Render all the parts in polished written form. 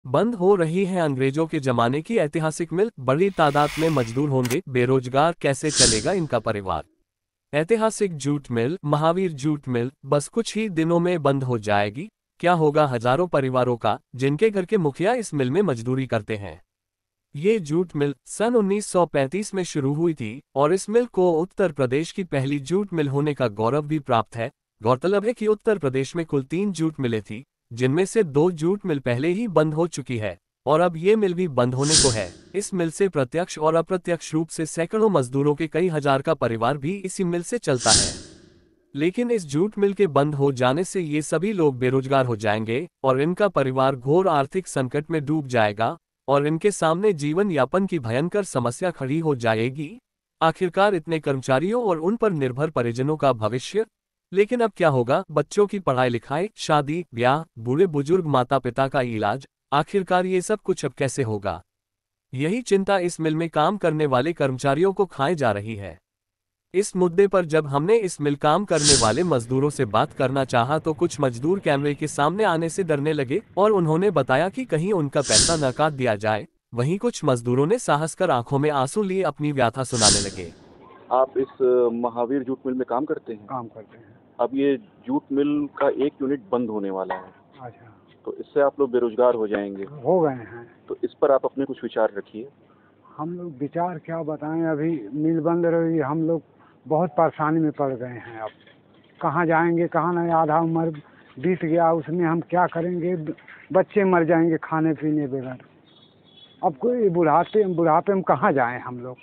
बंद हो रही है अंग्रेजों के जमाने की ऐतिहासिक मिल, बड़ी तादाद में मजदूर होंगे बेरोजगार, कैसे चलेगा इनका परिवार। ऐतिहासिक jute mill, Mahavir jute mill, बस कुछ ही दिनों में बंद हो जाएगी। क्या होगा हजारों परिवारों का, जिनके घर के मुखिया इस मिल में मजदूरी करते हैं। ये जूट मिल सन 1935 में शुरू हुई थी और इस मिल को उत्तर प्रदेश की पहली जूट मिल होने का गौरव भी प्राप्त है। गौरतलब है कि उत्तर प्रदेश में कुल 3 जूट मिलें थी, जिनमें से 2 जूट मिल पहले ही बंद हो चुकी है और अब ये मिल भी बंद होने को है। इस मिल से प्रत्यक्ष और अप्रत्यक्ष रूप से सैकड़ों मजदूरों के कई हजार का परिवार भी इसी मिल से चलता है। लेकिन इस जूट मिल के बंद हो जाने से ये सभी लोग बेरोजगार हो जाएंगे और इनका परिवार घोर आर्थिक संकट में डूब जाएगा और इनके सामने जीवन यापन की भयंकर समस्या खड़ी हो जाएगी। आखिरकार इतने कर्मचारियों और उन पर निर्भर परिजनों का भविष्य। लेकिन अब क्या होगा, बच्चों की पढ़ाई लिखाई, शादी ब्याह, बूढ़े बुजुर्ग माता पिता का इलाज, आखिरकार ये सब कुछ अब कैसे होगा। यही चिंता इस मिल में काम करने वाले कर्मचारियों को खाए जा रही है। इस मुद्दे पर जब हमने इस मिल काम करने वाले मजदूरों से बात करना चाहा तो कुछ मजदूर कैमरे के सामने आने से डरने लगे और उन्होंने बताया कि कहीं उनका पैसा न काट दिया जाए। वहीं कुछ मजदूरों ने साहस कर आंखों में आंसू लिए अपनी व्यथा सुनाने लगे। आप इस महावीर जूट मिल में काम करते हैं? काम करते हैं। अब ये जूट मिल का एक यूनिट बंद होने वाला है। अच्छा, तो इससे आप लोग बेरोजगार हो जाएंगे। हो गए हैं। तो इस पर आप अपने कुछ विचार रखिए। हम लोग विचार क्या बताएं, अभी मिल बंद रही, हम लोग बहुत परेशानी में पड़ गए हैं। अब कहाँ जाएंगे कहाँ नहीं, आधा उम्र बीत गया, उसमें हम क्या करेंगे, बच्चे मर जाएंगे खाने पीने बगैर। अब कोई बुढ़ापे में कहाँ जाएं हम लोग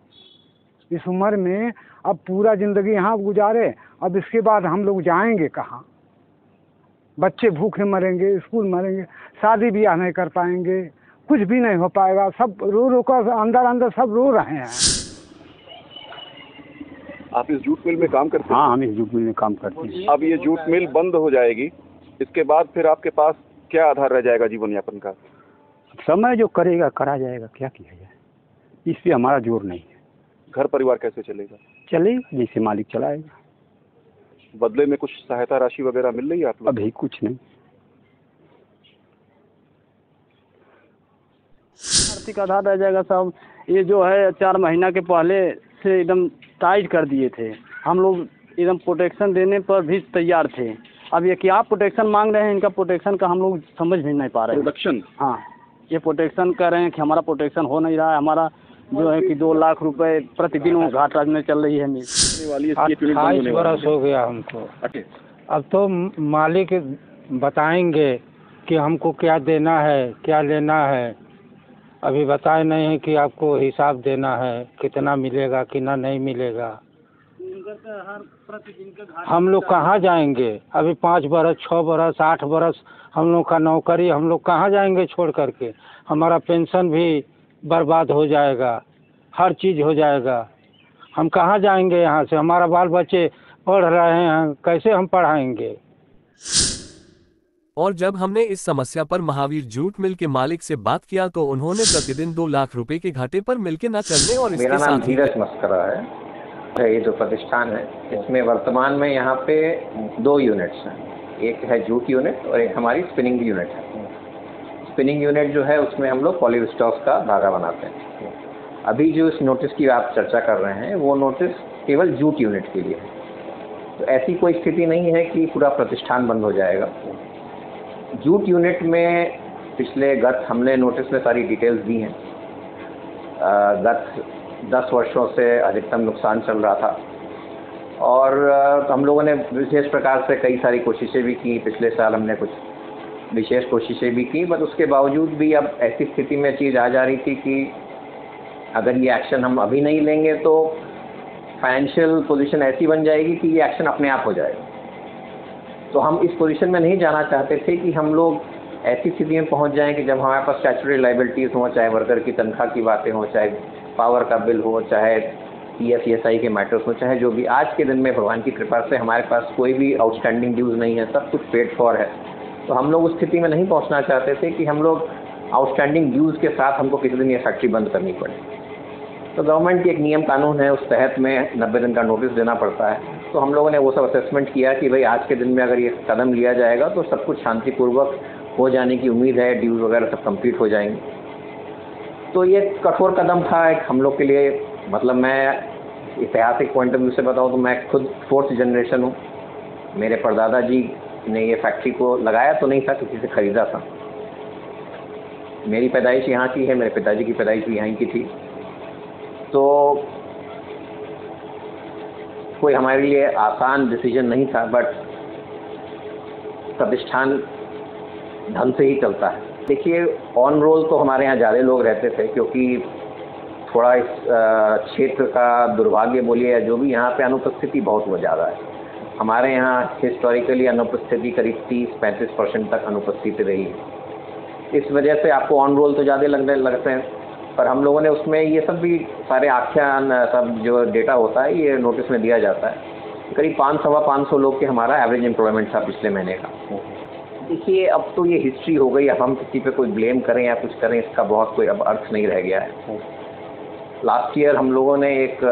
इस उम्र में। अब पूरा ज़िंदगी यहाँ गुजारे, अब इसके बाद हम लोग जाएंगे कहाँ। बच्चे भूखे मरेंगे, स्कूल मरेंगे, शादी ब्याह नहीं कर पाएंगे, कुछ भी नहीं हो पाएगा। सब रो रो कर अंदर अंदर सब रो रहे हैं। आप इस जूट मिल में काम करते हैं? हाँ, हम इस जूट मिल में काम करते हैं। अब ये जूट मिल बंद हो जाएगी, इसके बाद फिर आपके पास क्या आधार रह जाएगा जीवन यापन का? समय जो करेगा करा जाएगा, क्या किया जाए, इस पे हमारा जोर नहीं है। घर परिवार कैसे चलेगा? चलेगा जैसे मालिक चलाएगा। बदले में कुछ सहायता राशि वगैरह मिल रही है आप लोग? अभी कुछ नहीं। आर्थिक आधार रह जाएगा साहब। ये जो है 4 महीना के पहले से एकदम टाइट कर दिए थे। हम लोग एकदम प्रोटेक्शन देने पर भी तैयार थे। अब ये क्या प्रोटेक्शन मांग रहे हैं, इनका प्रोटेक्शन का हम लोग समझ भी नहीं पा रहे हैं। प्रोटेक्शन? हाँ, ये प्रोटेक्शन कर रहे हैं कि हमारा प्रोटेक्शन हो नहीं रहा है। हमारा जो है कि 2 लाख रुपए प्रतिदिन घाटा में चल रही है। 28 बरस हो गया हमको। अब तो मालिक बताएंगे कि हमको क्या देना है क्या लेना है। अभी बताए नहीं है कि आपको हिसाब देना है, कितना मिलेगा कितना नहीं मिलेगा। हम लोग कहाँ जाएंगे, अभी 5 बरस 6 बरस 8 बरस हम लोग का नौकरी, हम लोग कहाँ जाएंगे छोड़ करके। हमारा पेंशन भी बर्बाद हो जाएगा, हर चीज़ हो जाएगा। हम कहाँ जाएंगे यहाँ से, हमारा बाल बच्चे पढ़ रहे हैं, कैसे हम पढ़ाएंगे। और जब हमने इस समस्या पर महावीर जूट मिल के मालिक से बात किया तो उन्होंने प्रतिदिन 2 लाख रुपए के घाटे पर मिल के न चलने और मेरा नाम धीरज मस्करा है। ये जो प्रतिष्ठान है इसमें वर्तमान में यहाँ पे 2 यूनिट्स हैं। एक है जूट यूनिट और एक हमारी स्पिनिंग यूनिट है। स्पिनिंग यूनिट जो है उसमें हम लोग पॉलीविस्टॉस का धागा बनाते हैं। अभी जो इस नोटिस की आप चर्चा कर रहे हैं वो नोटिस केवल जूट यूनिट के लिए है। तो ऐसी कोई स्थिति नहीं है कि पूरा प्रतिष्ठान बंद हो जाएगा। जूट यूनिट में गत हमने नोटिस में सारी डिटेल्स दी हैं। गत 10 वर्षों से अधिकतम नुकसान चल रहा था और हम लोगों ने विशेष प्रकार से कई सारी कोशिशें भी की। पिछले साल हमने कुछ विशेष कोशिशें भी की, बट उसके बावजूद भी अब ऐसी स्थिति में चीज़ आ जा रही थी कि अगर ये एक्शन हम अभी नहीं लेंगे तो फाइनेंशियल पोजीशन ऐसी बन जाएगी कि ये एक्शन अपने आप हो जाएगा। तो हम इस पोजीशन में नहीं जाना चाहते थे कि हम लोग ऐसी स्थिति में पहुंच जाएं कि जब हमारे पास स्टैट्यूटरी लायबिलिटीज़ हों, चाहे वर्कर की तनख्वाह की बातें हों, चाहे पावर का बिल हो, चाहे EFSI के मैटर्स हो, चाहे जो भी। आज के दिन में भगवान की कृपा से हमारे पास कोई भी आउटस्टैंडिंग ड्यूज़ नहीं है, सब कुछ पेड फॉर है। तो हम लोग उस स्थिति में नहीं पहुँचना चाहते थे कि हम लोग आउटस्टैंडिंग ड्यूज़ के साथ हमको किसी दिन ये फैक्ट्री बंद करनी पड़े। तो गवर्नमेंट की एक नियम कानून है, उस तहत में 90 दिन का नोटिस देना पड़ता है। तो हम लोगों ने वो सब असेसमेंट किया कि भाई आज के दिन में अगर ये कदम लिया जाएगा तो सब कुछ शांतिपूर्वक हो जाने की उम्मीद है, ड्यूज वगैरह सब कंप्लीट हो जाएंगे। तो ये कठोर कदम था एक हम लोग के लिए। मतलब मैं ऐतिहासिक पॉइंट ऑफ व्यू से बताऊँ तो मैं खुद 4th जनरेशन हूँ। मेरे परदादा जी ने ये फैक्ट्री को लगाया तो नहीं था, किसी से ख़रीदा था। मेरी पैदाइश यहाँ की है, मेरे पिताजी की पैदाइश भी यहीं की थी। तो कोई हमारे लिए आसान डिसीजन नहीं था, बट प्रतिष्ठान ढंग से ही चलता है। देखिए, ऑन रोल तो हमारे यहाँ ज़्यादा लोग रहते थे, क्योंकि थोड़ा इस क्षेत्र का दुर्भाग्य बोलिए या जो भी, यहाँ पे अनुपस्थिति बहुत ज़्यादा है। हमारे यहाँ हिस्टोरिकली अनुपस्थिति करीब 30-35% तक अनुपस्थिति रही है। इस वजह से आपको ऑन रोल तो ज़्यादा लगते हैं, पर हम लोगों ने उसमें ये सब भी सारे आख्यान सब जो डेटा होता है ये नोटिस में दिया जाता है। करीब 500 लोग के हमारा एवरेज एम्प्लॉयमेंट था पिछले महीने का। देखिए, अब तो ये हिस्ट्री हो गई, अब हम किसी पे कोई ब्लेम करें या कुछ करें इसका बहुत कोई अब अर्थ नहीं रह गया है। लास्ट ईयर हम लोगों ने एक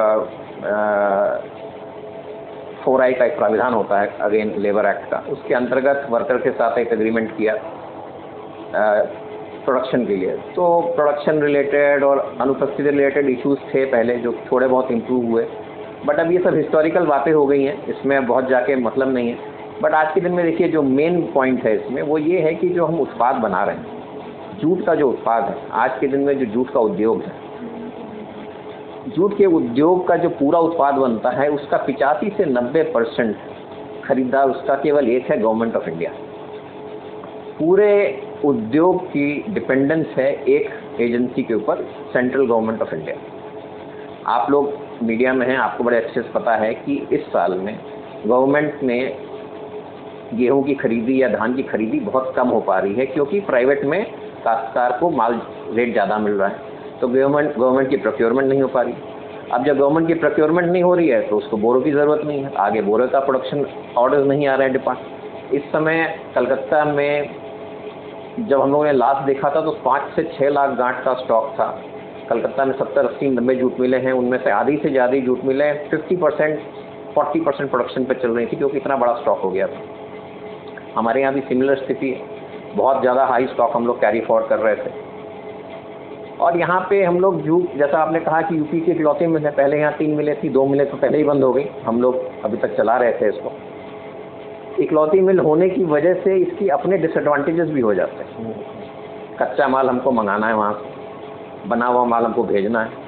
4I का एक प्राविधान होता है अगेन लेबर एक्ट का, उसके अंतर्गत वर्कर के साथ एक एग्रीमेंट किया प्रोडक्शन के लिए। तो प्रोडक्शन रिलेटेड और अनुपस्थिति रिलेटेड इश्यूज थे पहले, जो थोड़े बहुत इम्प्रूव हुए, बट अब ये सब हिस्टोरिकल बातें हो गई हैं, इसमें बहुत जाके मतलब नहीं है। बट आज के दिन में देखिए, जो मेन पॉइंट है इसमें वो ये है कि जो हम उत्पाद बना रहे हैं, जूट का जो उत्पाद है, आज के दिन में जो जूट का उद्योग है, जूट के उद्योग का जो पूरा उत्पाद बनता है उसका 85 से 90% खरीदार उसका केवल एक है, गवर्नमेंट ऑफ इंडिया। पूरे उद्योग की डिपेंडेंस है एक एजेंसी के ऊपर, सेंट्रल गवर्नमेंट ऑफ इंडिया। आप लोग मीडिया में हैं, आपको बड़े अच्छे से पता है कि इस साल में गवर्नमेंट ने गेहूं की खरीदी या धान की खरीदी बहुत कम हो पा रही है, क्योंकि प्राइवेट में काश्तकार को माल रेट ज़्यादा मिल रहा है, तो गवर्नमेंट की प्रोक्योरमेंट नहीं हो पा रही। अब जब गवर्नमेंट की प्रोक्योरमेंट नहीं हो रही है तो उसको बोरों की ज़रूरत नहीं है, आगे बोरों का प्रोडक्शन ऑर्डर्स नहीं आ रहे हैं डिपार्ट। इस समय कलकत्ता में जब हम लोगों ने लास्ट देखा था तो 5 से 6 लाख गांठ का स्टॉक था। कलकत्ता में 70, 80, 90 जूट मिलें हैं, उनमें से आधी से ज़्यादा जूट मिलें 50%, 40% प्रोडक्शन पर चल रही थी, क्योंकि इतना बड़ा स्टॉक हो गया था। हमारे यहाँ भी सिमिलर स्थिति है, बहुत ज़्यादा हाई स्टॉक हम लोग कैरी फॉरवर्ड कर रहे थे। और यहाँ पे हम लोग जूट, जैसा आपने कहा कि यूपी की इकलौती मिल है, पहले यहाँ 3 मिलें थी, 2 मिलें तो पहले ही बंद हो गई, हम लोग अभी तक चला रहे थे इसको। इकलौती मिल होने की वजह से इसकी अपने डिसएडवांटेजेस भी हो जाते हैं। कच्चा माल हमको मंगाना है वहाँ से, बना हुआ माल हमको भेजना है।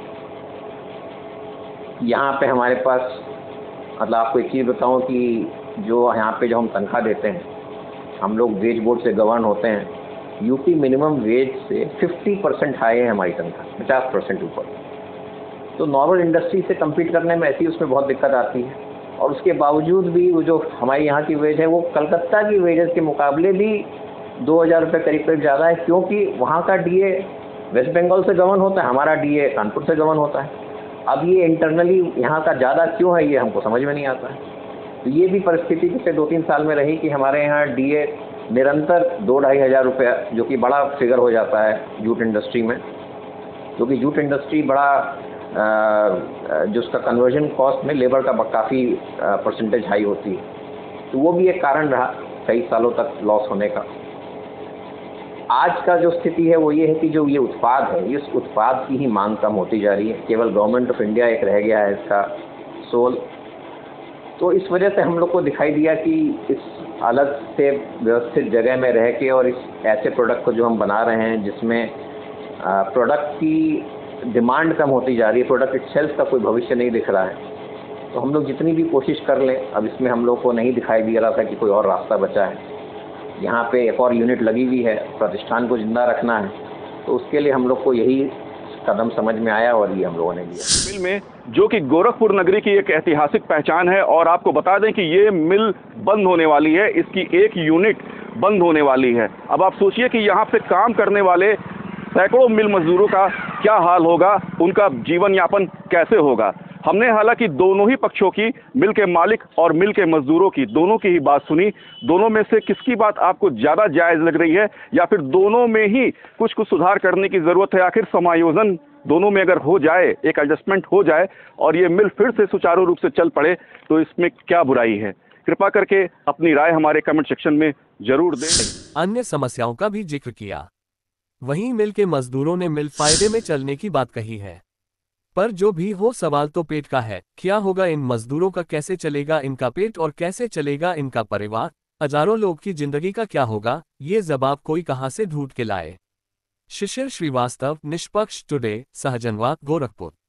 यहाँ पे हमारे पास, मतलब आपको एक चीज़ बताऊँ कि जो यहाँ पे जो हम तनख्वाह देते हैं, हम लोग वेज बोर्ड से गवर्न होते हैं, यूपी मिनिमम वेज से 50% हाई है हमारी तनख्वाह, 50% ऊपर। तो नॉर्मल इंडस्ट्री से कम्पीट करने में ऐसी उसमें बहुत दिक्कत आती है। और उसके बावजूद भी वो जो हमारी यहाँ की वेज है वो कलकत्ता की वेजेस के मुकाबले भी 2000 रुपये करीब ज़्यादा है, क्योंकि वहाँ का डीए वेस्ट बंगाल से गवर्न होता है, हमारा डीए कानपुर से गवर्न होता है। अब ये इंटरनली यहाँ का ज़्यादा क्यों है, ये हमको समझ में नहीं आता है। तो ये भी परिस्थिति पिछले 2-3 साल में रही कि हमारे यहाँ डीए निरंतर 2-2.5 हज़ार रुपये, जो कि बड़ा फिगर हो जाता है जूट इंडस्ट्री में, क्योंकि जूट इंडस्ट्री बड़ा जो उसका कन्वर्जन कॉस्ट में लेबर का काफ़ी परसेंटेज हाई होती है। तो वो भी एक कारण रहा कई सालों तक लॉस होने का। आज का जो स्थिति है वो ये है कि जो ये उत्पाद है, इस उत्पाद की ही मांग कम होती जा रही है, केवल गवर्नमेंट ऑफ इंडिया एक रह गया है इसका सोल। तो इस वजह से हम लोग को दिखाई दिया कि इस अलग से व्यवस्थित जगह में रह के और इस ऐसे प्रोडक्ट को जो हम बना रहे हैं जिसमें प्रोडक्ट की डिमांड कम होती जा रही है, प्रोडक्ट इटसेल्फ का कोई भविष्य नहीं दिख रहा है, तो हम लोग जितनी भी कोशिश कर लें, अब इसमें हम लोग को नहीं दिखाई दे रहा था कि कोई और रास्ता बचा है। यहाँ पे एक और यूनिट लगी हुई है, प्रतिष्ठान को जिंदा रखना है, तो उसके लिए हम लोग को यही कदम समझ में आया और ये हम लोगों ने लिया। मिल में जो कि गोरखपुर नगरी की एक ऐतिहासिक पहचान है, और आपको बता दें कि ये मिल बंद होने वाली है, इसकी एक यूनिट बंद होने वाली है। अब आप सोचिए कि यहाँ पे काम करने वाले सैकड़ों मिल मजदूरों का क्या हाल होगा, उनका जीवन यापन कैसे होगा। हमने हालांकि दोनों ही पक्षों की, मिल के मालिक और मिल के मजदूरों की, दोनों की ही बात सुनी। दोनों में से किसकी बात आपको ज़्यादा जायज़ लग रही है, या फिर दोनों में ही कुछ सुधार करने की ज़रूरत है? आखिर समायोजन दोनों में अगर हो जाए, एक एडजस्टमेंट हो जाए और ये मिल फिर से सुचारू रूप से चल पड़े, तो इसमें क्या बुराई है? कृपा करके अपनी राय हमारे कमेंट सेक्शन में जरूर दें। अन्य समस्याओं का भी जिक्र किया। वहीं मिल के मजदूरों ने मिल फायदे में चलने की बात कही है। पर जो भी हो, सवाल तो पेट का है। क्या होगा इन मजदूरों का, कैसे चलेगा इनका पेट और कैसे चलेगा इनका परिवार? हजारों लोग की जिंदगी का क्या होगा, ये जवाब कोई कहां से ढूंढ के लाए? शिशिर श्रीवास्तव, निष्पक्ष टुडे, सहजनवा, गोरखपुर।